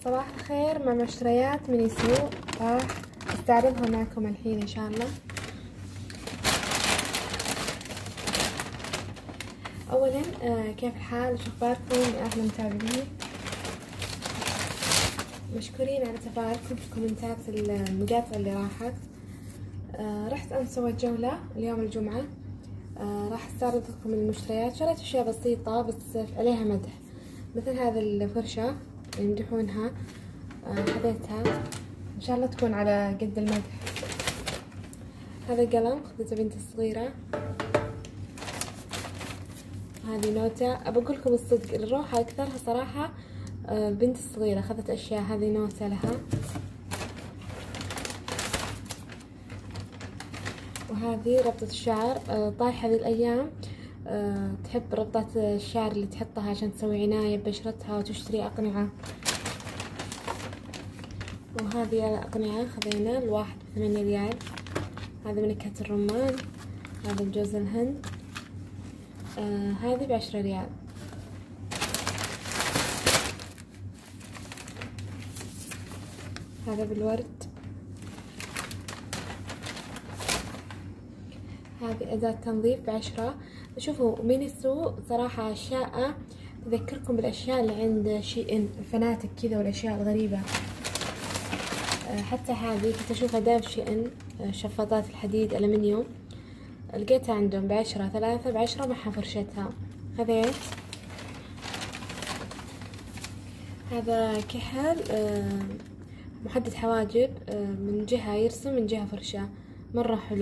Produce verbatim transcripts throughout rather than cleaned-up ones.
صباح الخير. مع مشتريات من يسوق راح استعرضها معكم الحين ان شاء الله. اولا آه كيف الحال؟ شو اخباركم يا اهلا متابعين؟ مشكورين على تفاعلكم في الكومنتات المقاطع اللي راحت. آه رحت امس سويت جولة اليوم الجمعة. آه راح استعرض لكم المشتريات. شريت اشياء بسيطة بس عليها مدح، مثل هذه الفرشة يمدحونها، آه خذيتها ان شاء الله تكون على قد المدح. هذا قلم خذته بنتي الصغيرة، هذه نوتة. ابى اقول لكم الصدق، الروحة اكثرها صراحة آه بنتي الصغيرة اخذت اشياء. هذه نوتة لها، وهذه ربطة الشعر. آه طايحة هذه الايام، أه تحب ربطات الشعر اللي تحطها عشان تسوي عناية ببشرتها وتشتري أقنعة. وهذه الأقنعة خذينا الواحد بثمانية ريال. هذا بنكهة الرمان، هذا بجوز الهند، آه هذه بعشرة ريال. هذا بالورد. هذه أداة تنظيف بعشرة. شوفوا من السوق صراحة أشياء تذكركم بالأشياء اللي عند شي إن، الفناتك كذا والأشياء الغريبة. حتى هذه كنت أشوفها دايم في شي إن، شفاطات الحديد ألمنيوم، لقيتها عندهم بعشرة، ثلاثة بعشرة معها فرشتها. خذيت. هذا كحل محدد حواجب، من جهة يرسم من جهة فرشة، مرة حلو.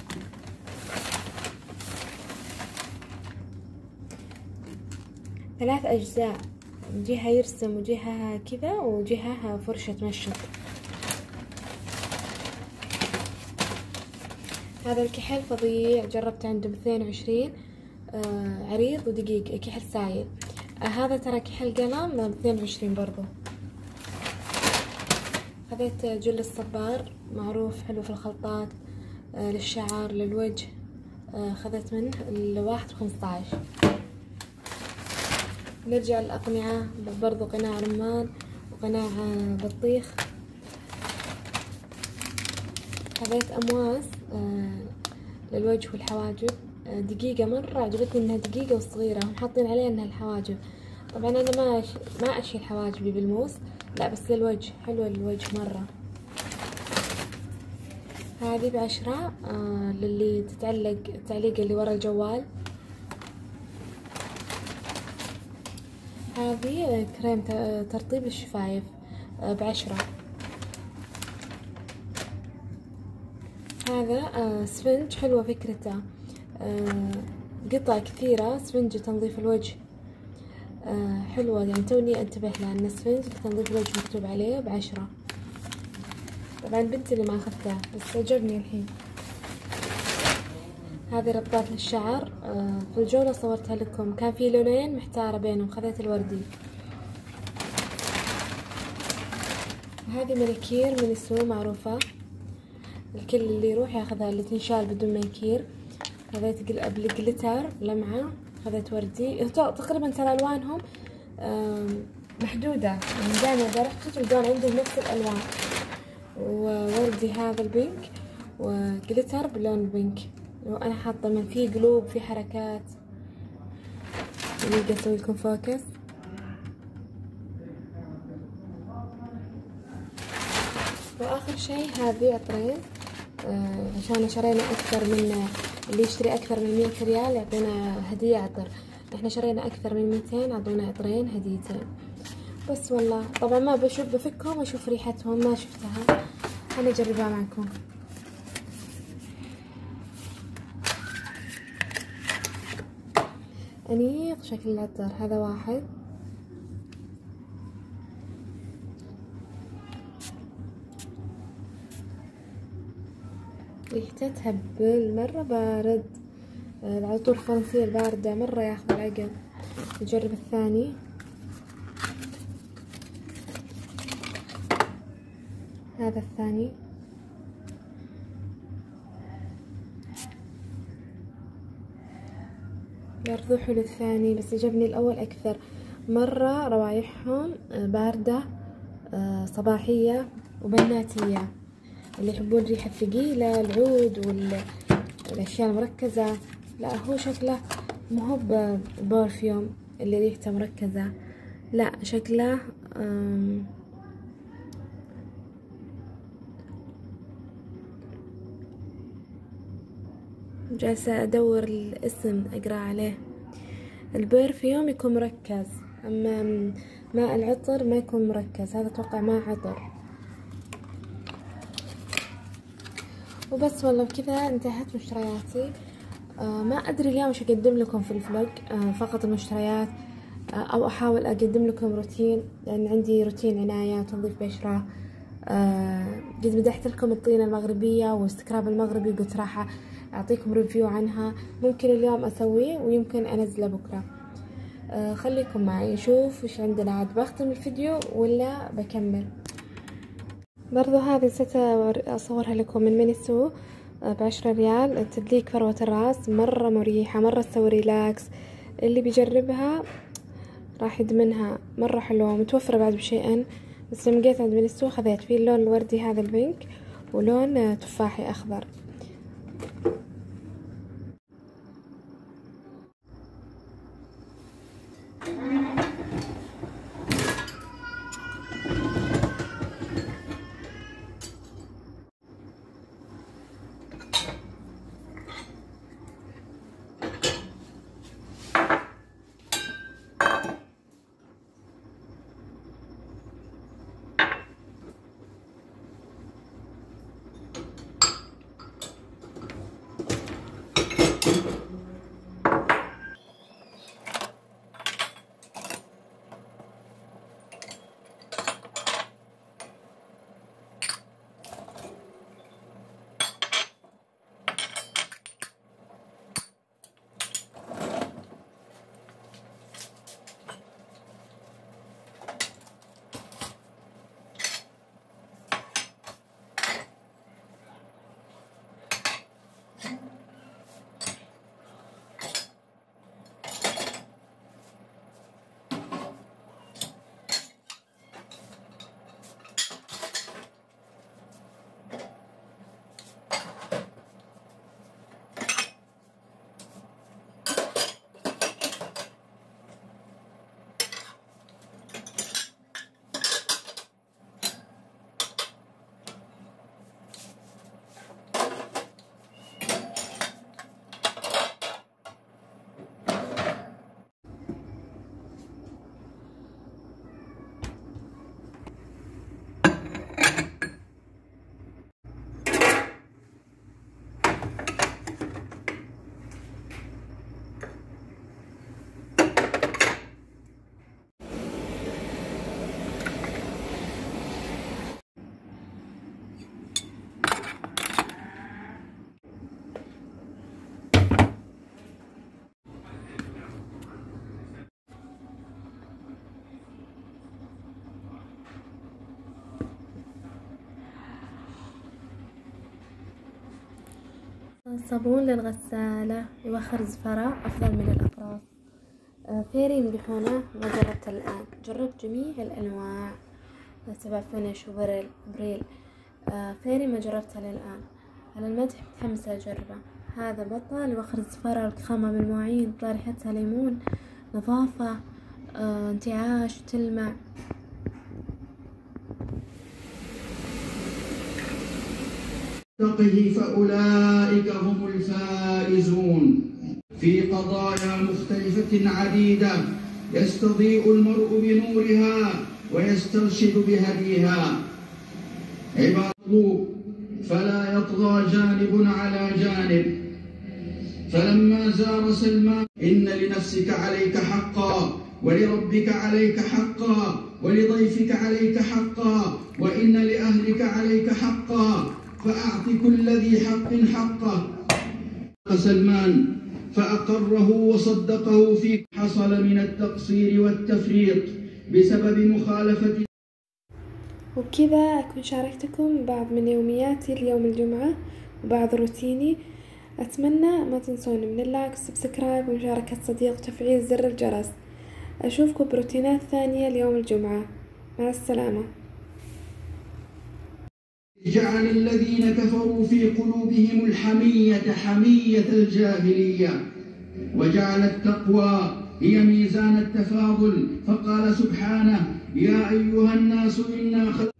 ثلاث أجزاء، جهة يرسم وجهة كذا وجهة فرشة مشط. هذا الكحل فظيع، جربت عنده باثنين وعشرين، آه عريض ودقيق، كحل سايل. آه هذا ترى كحل قلم باثنين وعشرين برضو. خذيت جل الصبار، معروف حلو في الخلطات، آه للشعر للوجه. آه خذيت منه الواحد بخمسطعش. نرجع للأقنعة، برضو قناع رمان وقناع بطيخ. خذيت أمواس آه للوجه والحواجب، آه دقيقة، مرة عجبتني إنها دقيقة وصغيرة، هم حاطين عليها إنها الحواجب. طبعا أنا ما أش... ما أشيل حواجبي بالموس، لا بس للوجه، حلوة للوجه مرة. هذه بعشرة، آه للي تتعلق التعليق اللي ورا الجوال. هذه كريم ترطيب الشفايف بعشرة. هذا سفنج، حلوة فكرته، قطع كثيرة، سفنج تنظيف الوجه، حلوة يعني توني انتبه لها ان سفنج لتنظيف الوجه مكتوب عليه بعشرة. طبعا بنتي اللي ما اخذتها بس عجبني الحين. هذه ربطات للشعر، في الجولة صورتها لكم، كان في لونين محتارة بينهم، خذيت الوردي. هذه مناكير من السوق معروفة، الكل اللي يروح ياخذها، اللي تنشال بدون مناكير. خذيت بالجليتر لمعة، خذيت وردي. تقريبا ترى الوانهم محدودة، يعني دائما اذا رحتوا تلقون عندهم نفس الالوان. ووردي هذا البينك، وجليتر بلون البينك، وانا حاطه من فيه قلوب، في حركات. دقيقة اسوي لكم فوكس. واخر شيء هذه عطرين، آه عشان شرينا اكثر من اللي يشتري اكثر من مية ريال يعطينا هدية عطر. احنا شرينا اكثر من ميتين، اعطونا عطرين هديتين بس. والله طبعا ما بشوف، بفكهم اشوف ريحتهم، ما شفتها، انا اجربها معكم. انيق شكل العطر. هذا واحد، ريحته تهبل، مرة بارد. العطور الفرنسية الباردة مرة ياخذ العقل. نجرب الثاني. هذا الثاني، برضو حلو الثاني بس عجبني الأول أكثر. مرة روايحهم باردة، صباحية وبناتية، اللي يحبون ريحة ثقيلة، العود والأشياء المركزة. لا هو شكله مو ببرفيوم اللي ريحته مركزة، لا شكله جالسة أدور الاسم أقرأ عليه. البرفيوم يكون مركز، أما ماء العطر ما يكون مركز، هذا أتوقع ماء عطر. وبس والله بكذا انتهت مشترياتي. آه ما أدري اليوم إيش أقدم لكم في الفلوج، آه فقط المشتريات، آه أو أحاول أقدم لكم روتين، لأن عندي روتين عناية وتنظيف بشرة. آه قد مدحت لكم الطينة المغربية والسكراب المغربي، قلت راح أعطيكم ريفيو عنها، ممكن اليوم أسويه ويمكن أنزله بكرة. آه خليكم معي نشوف إيش عندنا. عاد بختم الفيديو ولا بكمل؟ برضو هذه نسيت أصورها لكم من مينيسو بعشرة ريال، تدليك فروة الرأس، مرة مريحة، مرة تسوي ريلاكس. اللي بيجربها راح يدمنها، مرة حلوة، متوفرة بعد بشيئين. بس لما جيت عند مينيسو خذيت فيه اللون الوردي هذا البينك، ولون تفاحي أخضر. صابون للغسالة يوخر زفرة أفضل من الأبراز. فيري يمدحونه، ما جربته الآن، جربت جميع الأنواع تبع فينيش وبريل بريل. فيري ما جربته للآن، على المدح متحمسة أجربه. هذا بطل يوخر الزفرة، الكخامة بالمواعين، طلع ريحتها ليمون، نظافة، انتعاش، تلمع. فأولئك هم الفائزون. في قضايا مختلفة عديدة يستضيء المرء بنورها ويسترشد بهديها. عباد الله، فلا يطغى جانب على جانب. فلما زار سلمان: إن لنفسك عليك حقا، ولربك عليك حقا، ولضيفك عليك حقا، وإن لأهلك عليك حقا، فأعط كل ذي حق حقه. سلمان فأقره وصدقه في حصل من التقصير والتفريط بسبب مخالفة. وبكذا أكون شاركتكم بعض من يومياتي اليوم الجمعة وبعض روتيني. أتمنى ما تنسون من اللايك والسبسكرايب ومشاركة صديق وتفعيل زر الجرس. أشوفكم بروتينات ثانية اليوم الجمعة. مع السلامة. جعل الذين كفروا في قلوبهم الحمية حمية الجاهلية، وجعل التقوى هي ميزان التفاضل، فقال سبحانه: يا أيها الناس إنا خلقناكم